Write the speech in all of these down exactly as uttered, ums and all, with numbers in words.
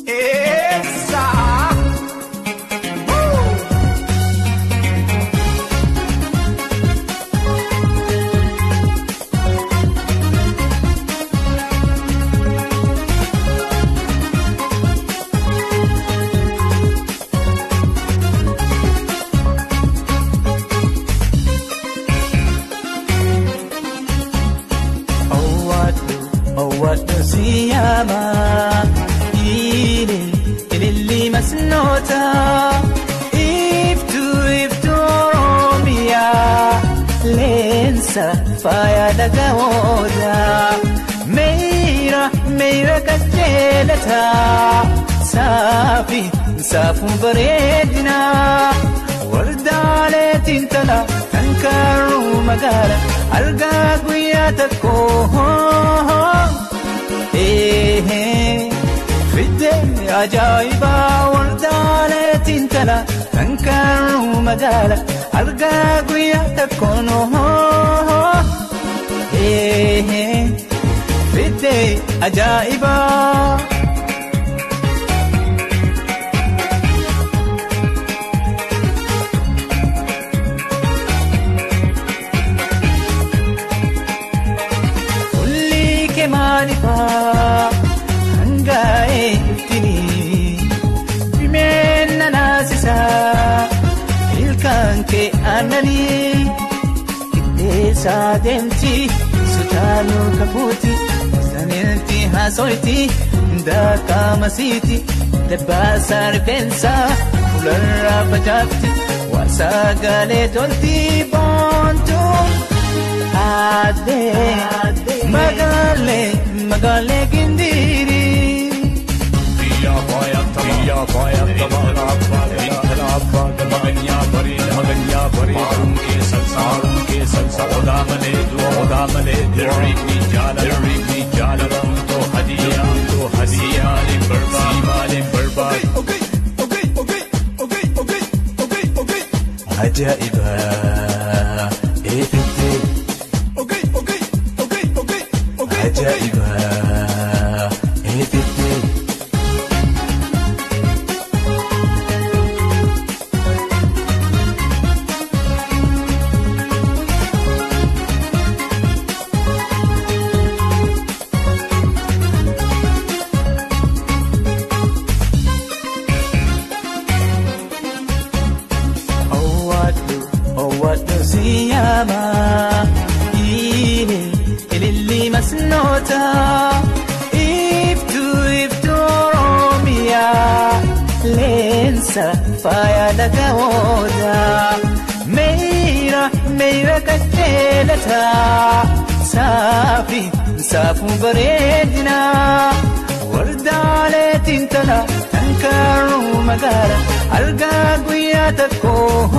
Essa! siyama ile ililli masnota iftu iftu romia lensa faya dagawoda meira meira kajelata safi safu baredna wardale tintala tankaru magala alga guyatako eh fidde ajaiba wardale tintala tankaru magala alga guyatako eh fidde ajaiba hangae iftini bimena nasisa ilkanke anani itesa denti sutanu kaputi sanenti hasoiti ndaka masiti dabasar pensa ularra bajati wasagale tolti bontu ade magale magale gindiri diya boya diya boya tabara tabara maganya bari maganya bari unke sansar unke sansar oda male do oda male dirni jala dirni jala to hadiya to hadiya le barba male barba okay okay okay okay okay okay okay ajaiba efite okay okay okay okay okay ajaiba efite siyama ile ililli masnota iftu iftu romia lensa faya dagawoda meira meira kajelata safi safu baredna wardale tintala tankaru magara alga guyatako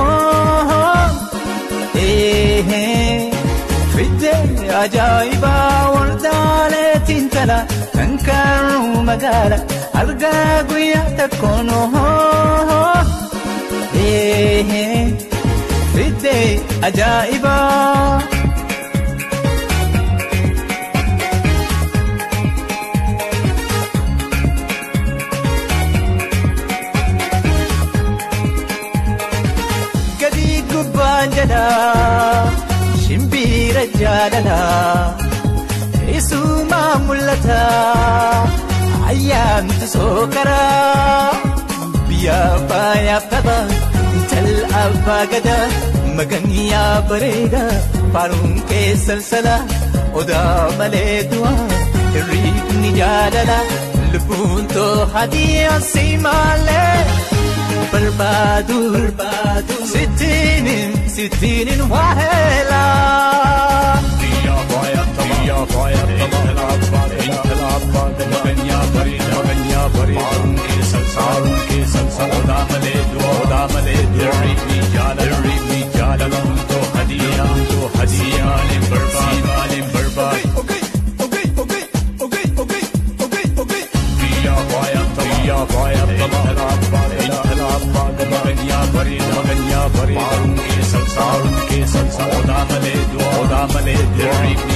eh fidde ajaiba wardale tintala tankaru magala alga guyatako eh fidde ajaiba jala shimbira jalala isuma mulata ayyam tsokara biya baya baba tal abagada maganiya bareda parun ke salsala oda male dua rini jalala lubun to hadiya simale berbadu berbadu sitinin sitinin wahela diya boya diya boya tabara tabara maganya bari maganya bari unke sansar unke sansar oda male do oda male dirni jala dirni jala to hadiya to hadiya le barba le barba okay okay okay okay okay okay okay diya boya diya boya tabara maganya bari maganya bari unke sansar unke sansar oda male do oda male dirni